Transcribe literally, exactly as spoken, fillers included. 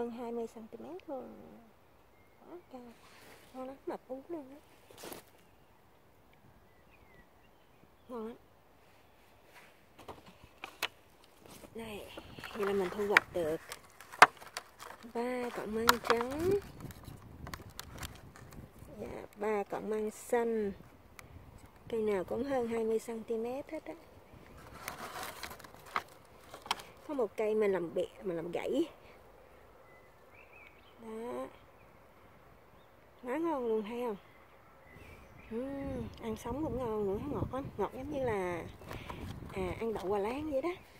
hơn hai mươi xăng ti mét luôn. Quá cao. Ngon lắm, mập ú luôn đó. Ngon lắm. Đây, vậy là mình thu hoạch được ba cọng măng trắng, dạ, ba cọng măng xanh. Cây nào cũng hơn hai mươi xăng ti mét hết á. Có một cây mình làm bẹ, mình làm gãy. Đó. Quá ngon luôn, thấy không? Uhm, ăn sống cũng ngon nữa, ngọt lắm, ngọt giống như là à, ăn đậu Hòa Lan vậy đó.